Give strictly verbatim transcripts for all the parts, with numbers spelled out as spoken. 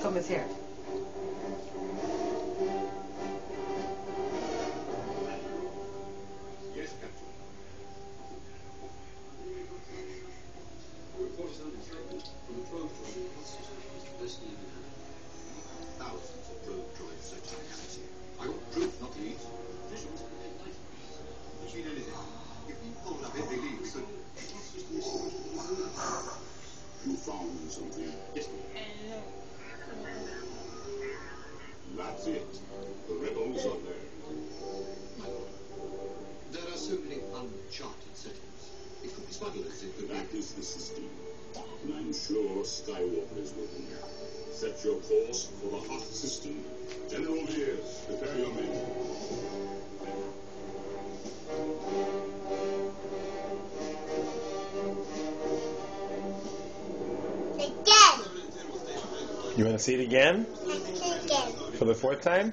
someone's here. Yes, Captain. Report is unexpected from the probe droid. What's the best name in hand? Thousands of probe droids search the galaxy. I want proof, not leads. Visuals. Have you seen anything? If you pulled up every lead, we could. You found something? Yes, we That's it. The rebels are there. My lord. There are so many uncharted settings. It could be smugglers, it could be. That is the system. And I'm sure Skywalker is with them. Set your course for the hot system. General Gears, prepare your men. Again. You want to see it again? Again. For the fourth time?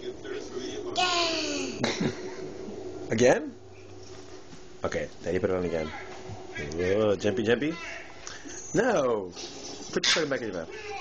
Again. Again? Okay, Daddy put it on again. Whoa, jumpy jumpy? No! Put your phone back in your mouth.